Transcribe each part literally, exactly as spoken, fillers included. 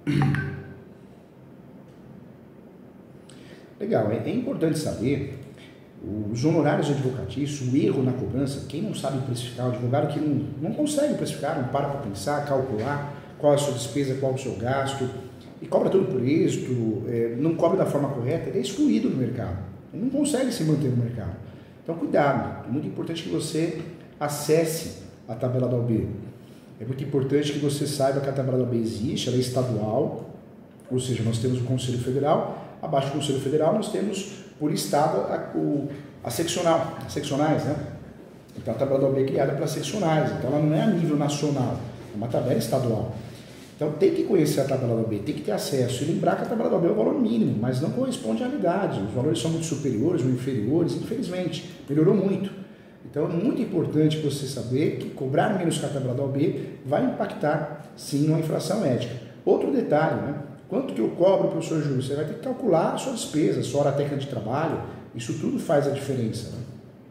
Legal, é, é importante saber os honorários advocatícios, o erro na cobrança. Quem não sabe precificar, o advogado que não, não consegue precificar, não para para pensar, calcular qual é a sua despesa, qual é o seu gasto, e cobra tudo por êxito, é, não cobra da forma correta, ele é excluído do mercado, ele não consegue se manter no mercado. Então cuidado, é muito importante que você acesse a tabela da O A B. É muito importante que você saiba que a tabela da O A B existe, ela é estadual, ou seja, nós temos o Conselho Federal, abaixo do Conselho Federal nós temos por estado a, o, a seccional, as seccionais, né? Então a tabela da O A B é criada para seccionais, então ela não é a nível nacional, é uma tabela estadual. Então tem que conhecer a tabela da O A B, tem que ter acesso e lembrar que a tabela da O A B é o valor mínimo, mas não corresponde à realidade. Os valores são muito superiores ou inferiores, infelizmente, melhorou muito. Então é muito importante você saber que cobrar menos que a tabela da O A B vai impactar sim numa infração ética. Outro detalhe, né? Quanto que eu cobro, professor Júlio? Você vai ter que calcular a sua despesa, a sua hora técnica de trabalho, isso tudo faz a diferença, né?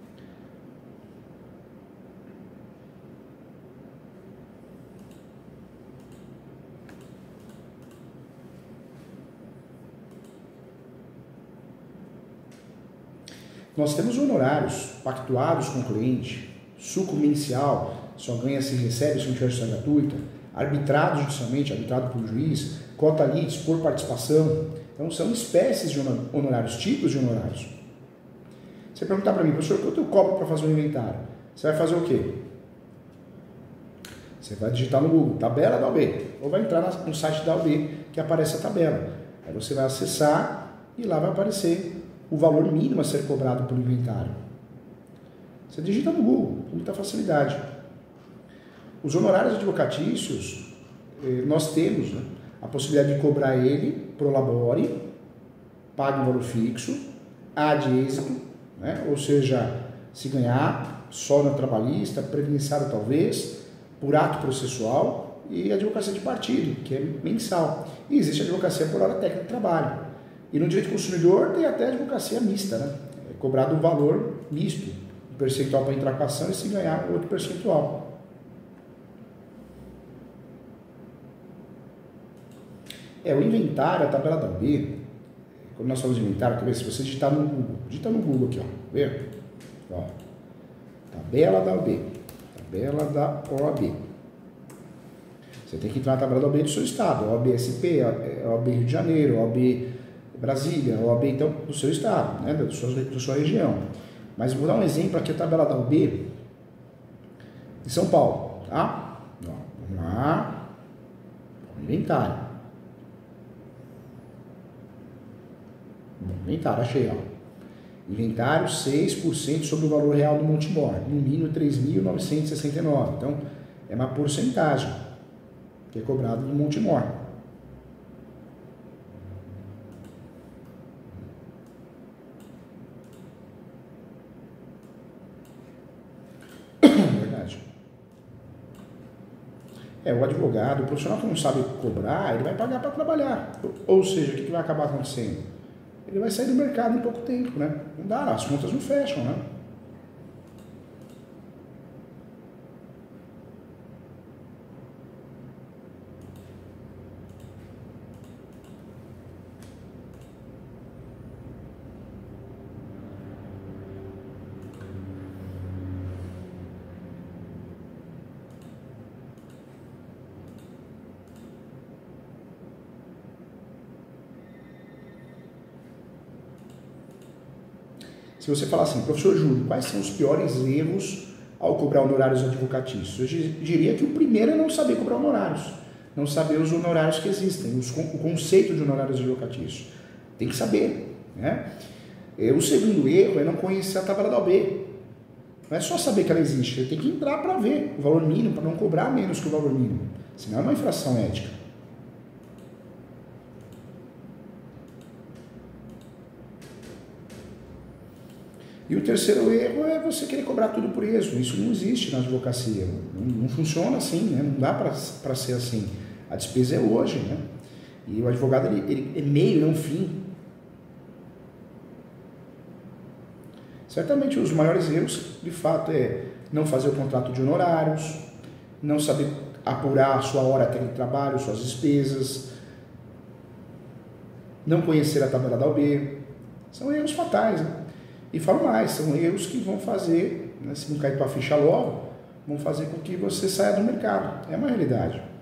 Nós temos honorários pactuados com o cliente, suco mensal, só ganha se recebe se não tiver justiça gratuita, arbitrado judicialmente, arbitrado por juiz, cota litis por participação. Então são espécies de honorários, tipos de honorários. Você perguntar para mim, professor, quanto eu cobro para fazer um inventário? Você vai fazer o quê? Você vai digitar no Google, tabela da O A B, ou vai entrar no site da O A B que aparece a tabela. Aí você vai acessar e lá vai aparecer o valor mínimo a ser cobrado pelo inventário. Você digita no Google, com muita facilidade. Os honorários advocatícios, nós temos, né, a possibilidade de cobrar ele pro labore, pague um valor fixo, ad êxito, né, ou seja, se ganhar, só na trabalhista, previdenciário talvez, por ato processual, e advocacia de partido, que é mensal. E existe a advocacia por hora técnica de trabalho. E no direito do consumidor tem até advocacia mista, né? É cobrado um valor misto, um percentual para entrar com a ação e se ganhar outro percentual. É, o inventário, a tabela da O A B, quando nós falamos de inventário, quer ver? Se você digitar no Google, digita no Google aqui, ó, vê? Ó, tabela da O A B, tabela da O A B. Você tem que entrar na tabela da O A B do seu estado, O A B S P, O A B Rio de Janeiro, O A B Brasília, O A B então do seu estado, né, da sua, da sua região. Mas vou dar um exemplo aqui, a tabela da O A B de São Paulo, tá? Ó, vamos lá, inventário. Inventário, achei, ó. Inventário seis por cento sobre o valor real do Montemor, no mínimo três mil novecentos e sessenta e nove. Então, é uma porcentagem que é cobrada do Montemor. Verdade. É, o advogado, o profissional que não sabe cobrar, ele vai pagar para trabalhar. Ou seja, o que vai acabar acontecendo? Ele vai sair do mercado em pouco tempo, né? Não dá, as contas não fecham, né? Se você falar assim, professor Júlio, quais são os piores erros ao cobrar honorários advocatícios? Eu diria que o primeiro é não saber cobrar honorários, não saber os honorários que existem, os, o conceito de honorários advocatícios. Tem que saber, né? O segundo erro é não conhecer a tabela da O A B. Não é só saber que ela existe, ele tem que entrar para ver o valor mínimo, para não cobrar menos que o valor mínimo. Senão é uma infração ética. E o terceiro erro é você querer cobrar tudo por êxito. Isso não existe na advocacia. Não, não funciona assim, né? Não dá para ser assim. A despesa é hoje, né? E o advogado ele, ele é meio, não fim. Certamente os maiores erros, de fato, é não fazer o contrato de honorários, não saber apurar a sua hora técnica de trabalho, suas despesas, não conhecer a tabela da O B. São erros fatais, né? E falo mais, são erros que vão fazer, né, se não cair tua ficha logo, vão fazer com que você saia do mercado. É uma realidade.